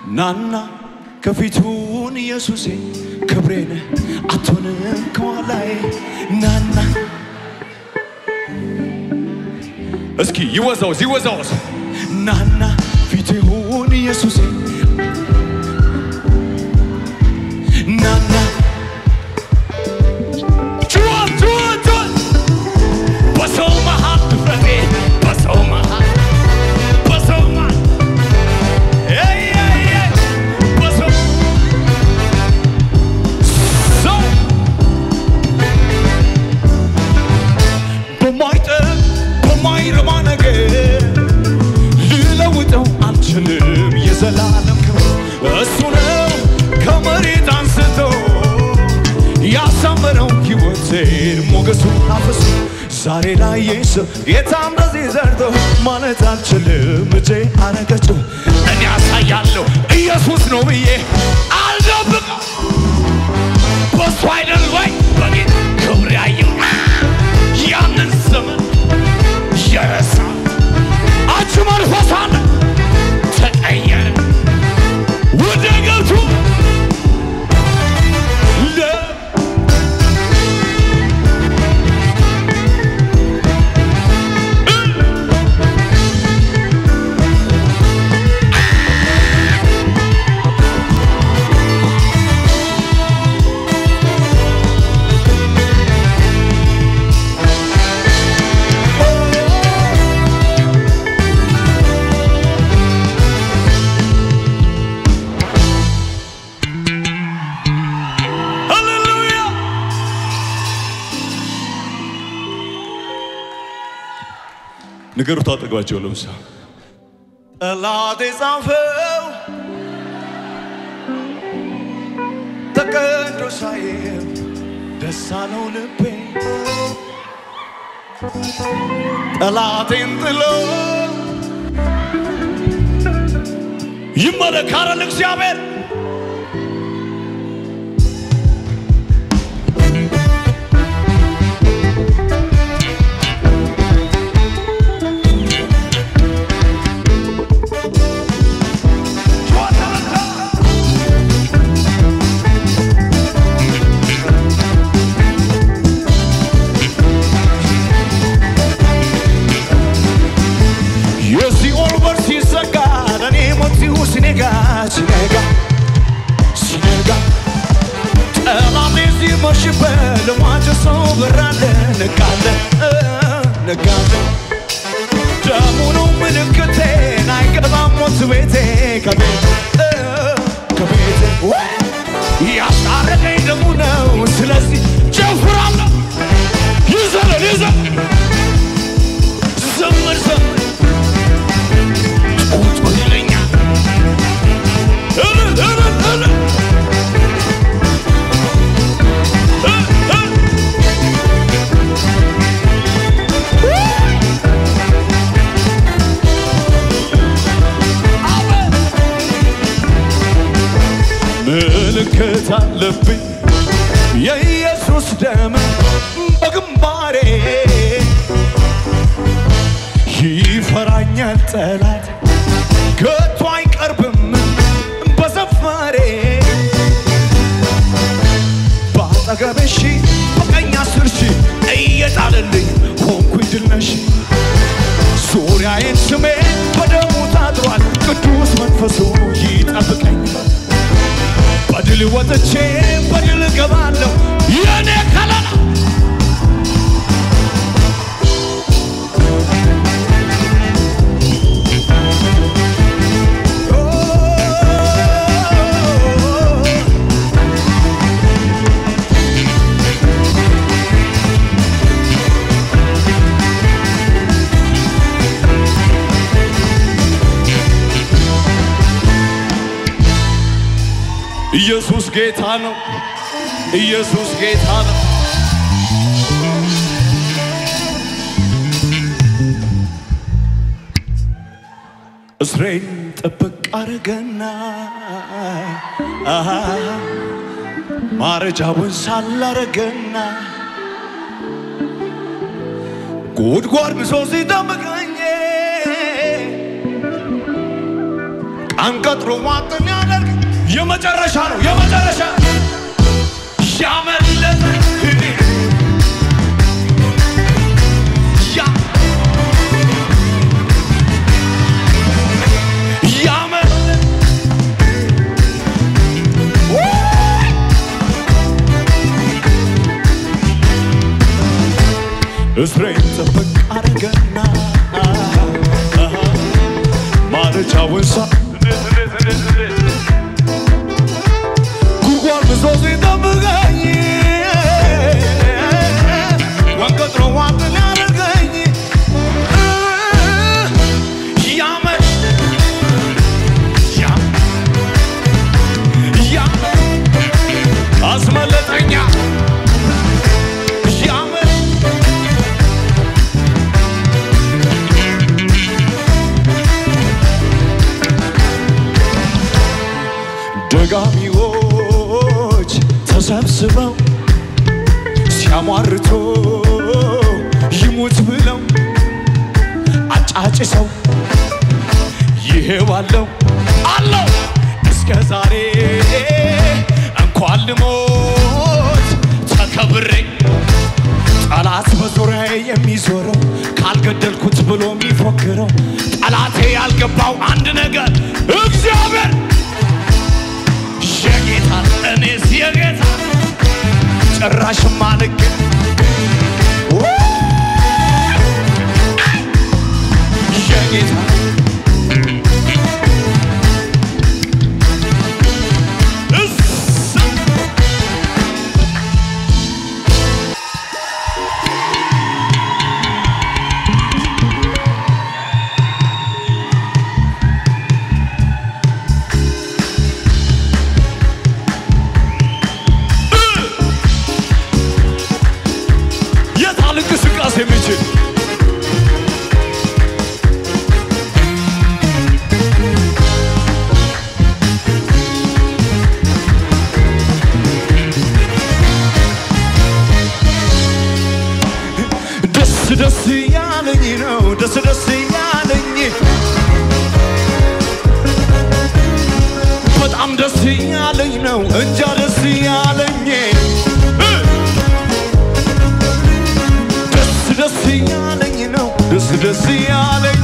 ናና ከፊቱን ኢየሱሴ ክብሬን አትሆንም ከኋላዬ ናና እስኪ ይወዛወዝ ናና ፊቱን ኢየሱሴ ናና ጩኸት በሰው መሃል ድፍረቴ በሰው መሃል በማይረባ ነገር ልለውጠው አልችልም የዘላለም ክብር እሱ ነው ከመሬት አንስቶ ያሳመረው ሕይወቴን ሞገሱን አፍሶ ዛሬ ላይ የሰው ጌታ እንደዚህ ዘርቶ ማለት አልችልም እጄ አረገችው እኔ አሳያለሁ ኢየሱስ ነው ብዬ አልደብቅም በሱ አይደል ወይ በጌታ ክብር ያየው ያንን ዘመን የረሳ አንቺ መንፈሳን ተቀየረ ወደ ገብቱ ንገሩ ታጠጋቸው ለምሳ ጠላቴ ጻፈው ተቀዶ ሳየው ደስ አለው ልቤ ጠላቴን ጥሎ ይመለካል እግዚአብሔር ሲነጋ ጠላቴ ሲመሽበት ለማጨሰው በራለ ነጋለ ደሙ ነው ምልክቴን አይገባም ሞት ቤቴ ከቤቴ ያስታረቀኝ ደሙ ነው ስለዚህ ጨፍራለሁ ይዘለል ዘምር ምልክት አለብኝ የኢየሱስ ደም በግንባሬ ይፈራኛል ጠላት ከቶ አይቀርብም በሰፈሬ ባጠገቤ ሺህ በቀኝ 10 ሺህ እየጣለልኝ ሆንኩኝ ድል ነሽ ዙሪያዬን ስሜን በደሙ ታጥሯል ቅዱስ መንፈሱ ይጠብቀኛል በድል ወጥቼ በድል እገባለሁ የኔ ከለላ ኢየሱስ ጌታ ነው ኢየሱስ ጌታ ነው እስሬን ጥብቅ አረገና ማረጃውን ሳላረገና ጉድጓድ ብሶ ሲጠብቀኝ አንቀጥሮ ዋጥን ያደርግ የመጨረሻ ነው የመጨረሻ ያመለጠ እስራኤል ተበቅ አረገና ማለቻውን ሳ ጉጓር ብሶት ይጠብቀኝ ወንቀጥሮ ዋጥን ያደርገኝ አስመለጠኛ ደጋሚዎች ተሰብስበው ሲያሟርቱ ይሙት ብለው አጫጭሰው ይሄዋለው አለው እስከ ዛሬ እንኳን ልሞት ተከብሬ ጠላት በዙሪያዬ የሚዞረው ካልገደልኩት ብሎ የሚፎክረው ጠላቴ ያልገባው አንድ ነገር እግዚአብሔር የጌታ እኔስ የጌታ ጭራሽ ማልክ የጌታ የሚችል ደስ ያለኝ ነው ደስ ያለኝ በጣም ደስ ያለኝ ነው እንጃ ደስ ያለኝ ደስ ያለኝ ነው ደስ ያለኝ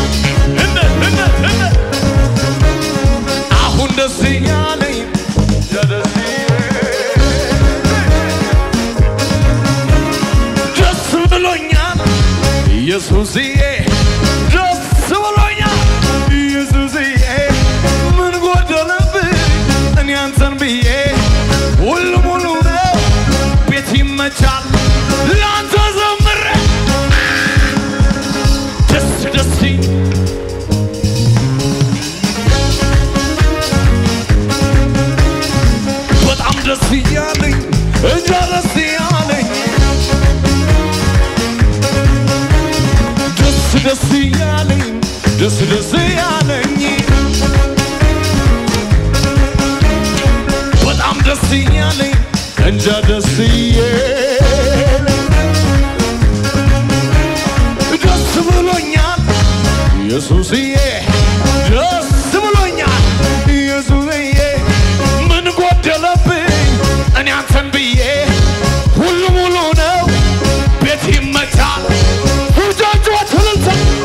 አሁን ደስ ያለኝ ደስ ብሎኛል ኢየሱስዬ ደስ ብሎኛል ኢየሱስዬ ምን ጎደለብኝ እኔ አንተን ብዬ ሁሉ ሙሉ ነው ቤት ይመቻል ለአንተ ዘምሬ ደስ በጣም ደስ ያለኝ እንጃ ደስ ያለኝ ደስ ያለኝ ደስ ያለኝ በጣም ደስ ያለኝ እንጃ ደስ ያለኝ ደስ ብሎኛል ኢየሱስዬ ደስ ብሎኛል ኢየሱስዬ ምን ጎደለብኝ እኔ አንተን ብዬ ሁሉ ሙሉ ነው ቤት ይመቻል ሁጃጆ ትልልታ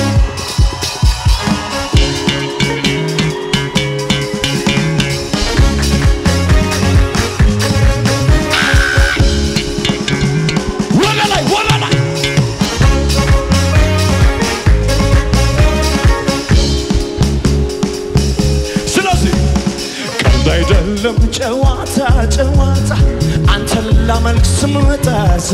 አይደለም ጨዋታ አንተን ላመልክ ስመጣ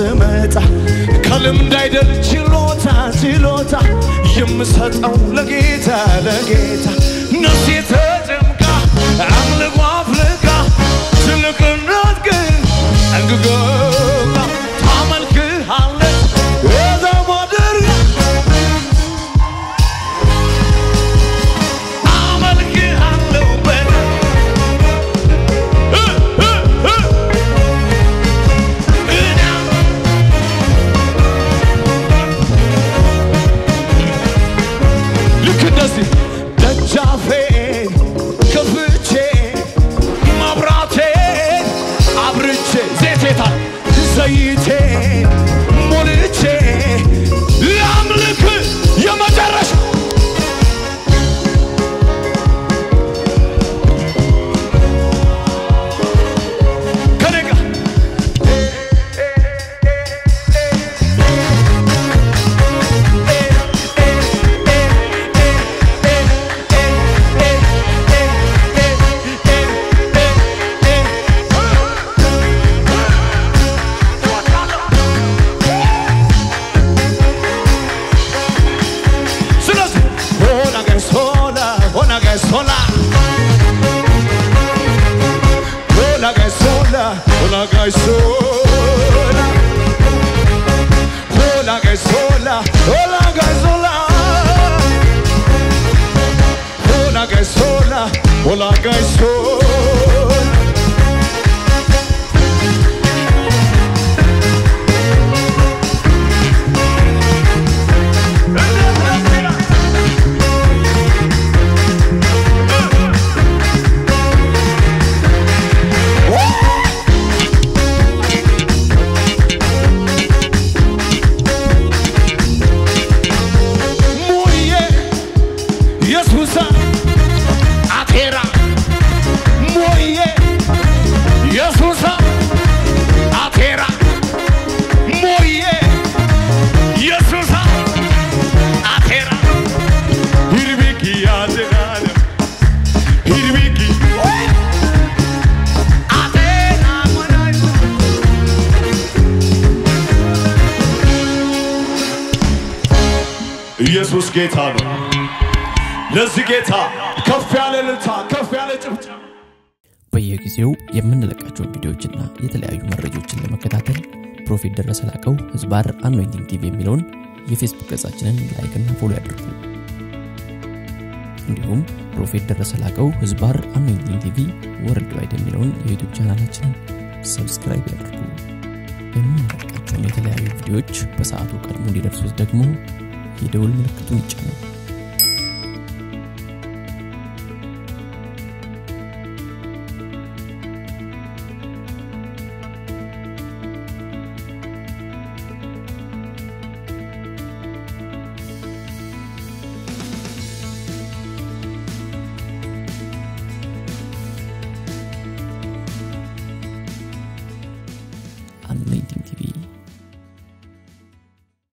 ከልምድ አይደል ችሎታ የምሰጠው ለጌታ ነፍሴ ተጨምቃ አምልኮ አፍልቃ ትልቅነት ግን እንግጎላ ታመልክሃለች እዛ ማደር አመልክሃለሁ ልክ እንደዚህ ደጃፌ gaisola Hola gaisola Hola gaisola Hola gaisola Hola gaisola ኢየሱስ ጌታ ነው ለዚህ ጌታ ከፍ ያለ ልልታ ከፍ ያለ ጭብጨባ በየጊዜው የምንለቃቸው ቪዲዮዎችና የተለያዩ መረጃዎችን ለመከታተል ፕሮፌት ደረሰ ላቀው ህዝባር አኖይንቲንግ ቲቪ የሚለውን የፌስቡክ ገጻችንን ላይክ እና ፎሎ ያድርጉ። እንዲሁም ፕሮፌት ደረሰ ላቀው ህዝባር አኖይንቲንግ ቲቪ ወርልድ ዋይድ የሚለውን የዩቲዩብ ቻናላችንን ሰብስክራይብ ያድርጉ። የምንለቃቸው የተለያዩ ቪዲዮዎች በሰዓቱ ቀድሞ እንዲደርሱት ደግሞ የደውል ምልክቱን ይጫኑ።